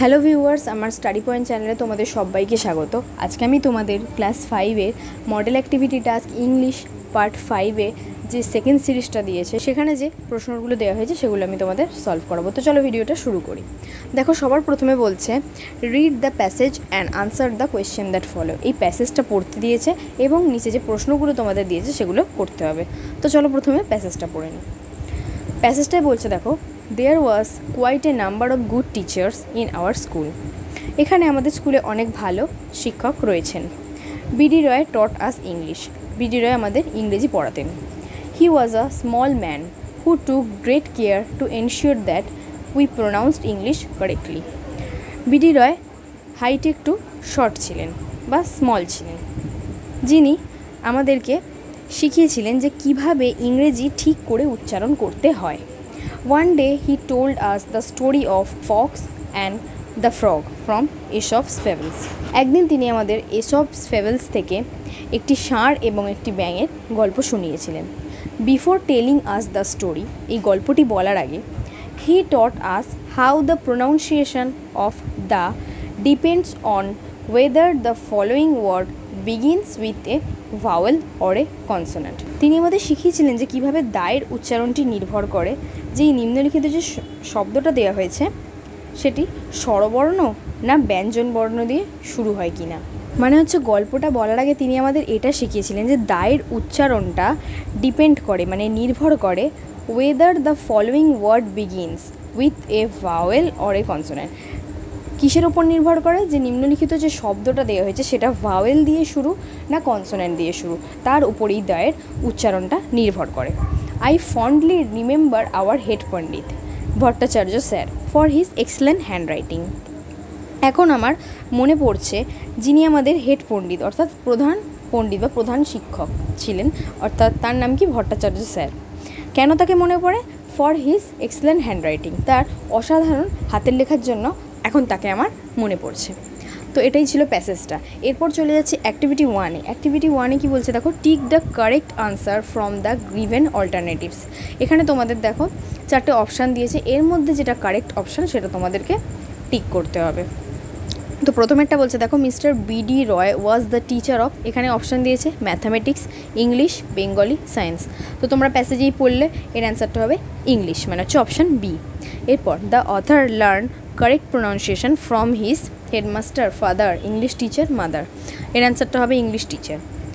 Hello viewers, আমার study point চ্যানেলে তোমাদের সবাইকে স্বাগত। আজকে আমি তোমাদের ক্লাস 5-এর model activity task English part 5-এ যে সেকেন্ড সিরিজটা দিয়েছে সেখানে যে প্রশ্নগুলো দেওয়া হয়েছে সেগুলো আমি তোমাদের সলভ করাবো। তো চলো ভিডিওটা শুরু করি। দেখো, সবার প্রথমে বলছে read the passage and answer the question that follow. এই প্যাসেজটা পড়তে দিয়েছে এবং নিচে যে প্রশ্নগুলো তোমাদের দিয়েছে সেগুলো করতে হবে। তো চলো প্রথমে প্যাসেজটা পড়ে নিই। প্যাসেজটাই বলছে, দেখো, there was quite a number of good teachers in our school. এখানে আমাদের স্কুলে অনেক ভালো শিক্ষক রয়েছেন। BD Roy taught us English. BD Roy আমাদের ইংরেজি পড়াতেন। He was a small man who took great care to ensure that we pronounced English correctly. BD Roy হাইটে একটু শর্ট ছিলেন বা স্মল ছিলেন, যিনি আমাদেরকে শিখিয়েছিলেন যে কিভাবে ইংরেজি ঠিক করে উচ্চারণ করতে হয়। One day he told us the story of Fox and the Frog from Aesop's Fables. একদিন তিনি আমাদের Aesop's Fables থেকে একটি ষাঁড় এবং একটি ব্যাঙের গল্প শুনিয়েছিলেন। Before telling us the story, এই গল্পটি বলার আগে, he taught us how the pronunciation of the depends on whether the following word begins with a vowel or a consonant. তিনি আমাদের শিখিয়েছিলেন যে কীভাবে দায়ের উচ্চারণটি নির্ভর করে যে এই নিম্নলিখিত যে শব্দটা দেওয়া হয়েছে সেটি স্বরবর্ণ না ব্যঞ্জন বর্ণ দিয়ে শুরু হয় কি না। মানে হচ্ছে গল্পটা বলার আগে তিনি আমাদের এটা শিখিয়েছিলেন যে দায়ের উচ্চারণটা ডিপেন্ড করে, মানে নির্ভর করে whether the following word begins with a vowel or a consonant. কিসের ওপর নির্ভর করে? যে নিম্নলিখিত যে শব্দটা দেওয়া হয়েছে সেটা ভাওয়েল দিয়ে শুরু না কনসোনেন্ট দিয়ে শুরু, তার উপরেই দায়ের উচ্চারণটা নির্ভর করে। I fondly remember our head pandit Bhattacharya sir for his excellent handwriting. এখন আমার মনে পড়ছে যিনি আমাদের হেড পণ্ডিত অর্থাৎ প্রধান পণ্ডিত বা প্রধান শিক্ষক ছিলেন, অর্থাৎ তার নাম কি? ভট্টাচার্য স্যার। কেন তাকে মনে পড়ে? ফর হিজ এক্সেলেন্ট হ্যান্ডরাইটিং, তার অসাধারণ হাতের লেখার জন্য এখন তাকে আমার মনে পড়ছে। তো এটাই ছিল প্যাসেজটা। এরপর চলে যাচ্ছে অ্যাক্টিভিটি 1-এ। অ্যাক্টিভিটি 1-এ কী বলছে দেখো, tick the correct answer from the given alternatives. এখানে তোমাদের দেখো 4টে অপশান দিয়েছে, এর মধ্যে যেটা কারেক্ট অপশান সেটা তোমাদেরকে টিক করতে হবে। তো প্রথমেরটা বলছে দেখো, Mr BD Roy was the teacher of, এখানে অপশান দিয়েছে ম্যাথামেটিক্স, ইংলিশ, বেঙ্গলি, সায়েন্স। তো তোমরা প্যাসেজেই পড়লে এর অ্যান্সারটা হবে ইংলিশ, মানে হচ্ছে অপশান বি। এরপর the author learn correct pronunciation from his headmaster, father, English teacher, mother. এর অ্যান্সারটা হবে English teacher.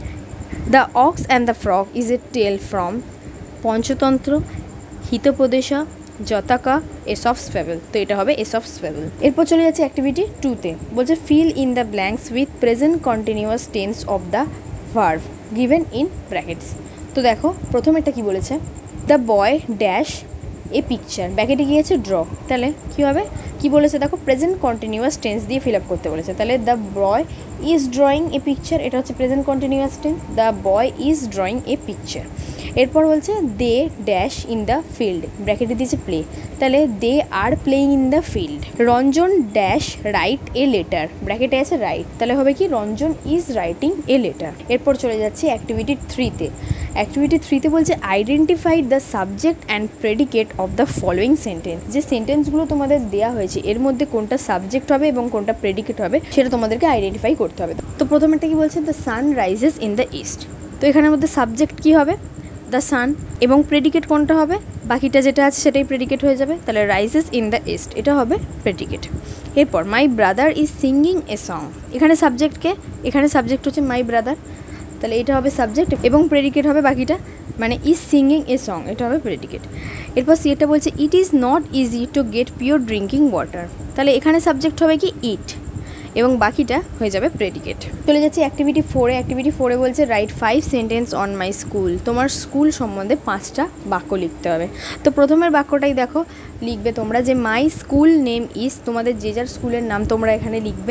The ox and the frog is a tale from Panchatantra, Hitopadesha, Jataka, Aesop's fable. তো এটা হবে এসপস ফেবল। এরপর চলে যাচ্ছে অ্যাক্টিভিটি 2-তে। বলছে fill in the blanks with present continuous tense of the verb given in brackets. তো দেখো প্রথমেরটা কি বলেছে, the boy dash a picture, ব্যাকেটে গিয়েছে ড্র, তাহলে কী হবে? কি বলেছে দেখো, প্রেজেন্ট কন্টিনিউয়াস টেন্স দিয়ে ফিল আপ করতে বলেছে। তাহলে the boy is drawing a picture, এটা হচ্ছে present continuous tense, the boy is drawing a picture. এরপর বলছে they dash in the field, ব্র্যাকেটে দিয়েছে প্লে, তাহলে they are playing in the field. Ranjan dash write a letter, ব্র্যাকেটে আছে write, তাহলে হবে কি Ranjan is writing a letter. এরপর চলে যাচ্ছে অ্যাক্টিভিটি 3-তে। অ্যাক্টিভিটি 3-তে বলছে identify the subject and predicate of the following sentence. যে সেন্টেন্সগুলো তোমাদের দেওয়া হয়েছে এর মধ্যে কোনটা সাবজেক্ট হবে এবং কোনটা প্রেডিকেট হবে সেটা তোমাদেরকে আইডেন্টিফাই করতে হবে। তো প্রথমেরটা কি বলছে, the sun rises in the east. তো এখানের মধ্যে সাবজেক্ট কি হবে? দ্য সান, এবং প্রেডিকেট কোনটা হবে? বাকিটা যেটা আছে সেটাই প্রেডিকেট হয়ে যাবে, তাহলে রাইজেস ইন দ্য ইস্ট এটা হবে প্রেডিকেট। এরপর my brother is singing a song, এখানে সাবজেক্টকে, এখানে সাবজেক্ট হচ্ছে মাই ব্রাদার, তাহলে এটা হবে সাবজেক্ট এবং প্রেডিকেট হবে বাকিটা, মানে ইজ সিঙ্গিং এ সং এটা হবে প্রেডিকেট। এরপর সি এটা বলছে it is not easy to get pure drinking water, তাহলে এখানে সাবজেক্ট হবে কি ইট এবং বাকিটা হয়ে যাবে প্রেডিকেট। চলে যাচ্ছে অ্যাক্টিভিটি 4-এ। অ্যাক্টিভিটি 4-এ বলছে write 5 sentence on my school, তোমার স্কুল সম্বন্ধে 5টা বাক্য লিখতে হবে। তো প্রথমের বাক্যটাই দেখো লিখবে তোমরা যে মাই স্কুল নেম ইজ, তোমাদের যে যার স্কুলের নাম তোমরা এখানে লিখবে।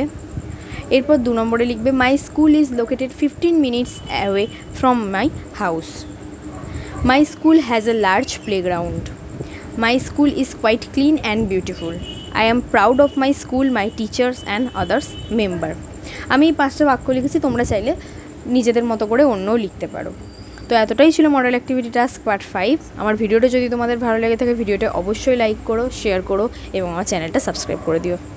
এরপর 2 নম্বরে লিখবে my school is located 15 minutes away from my house. My school has a large playground. My school is quite clean and beautiful. I am proud of my school, my teachers and others member. আমি এই 5টা বাক্য লিখেছি, তোমরা চাইলে নিজেদের মতো করে অন্যও লিখতে পারো। তো এতটাই ছিল মডেল অ্যাক্টিভিটি টাস্ক পার্ট 5। আমার ভিডিওটা যদি তোমাদের ভালো লেগে থাকে ভিডিওটা অবশ্যই লাইক করো, শেয়ার করো এবং আমার চ্যানেলটা সাবস্ক্রাইব করে দিও।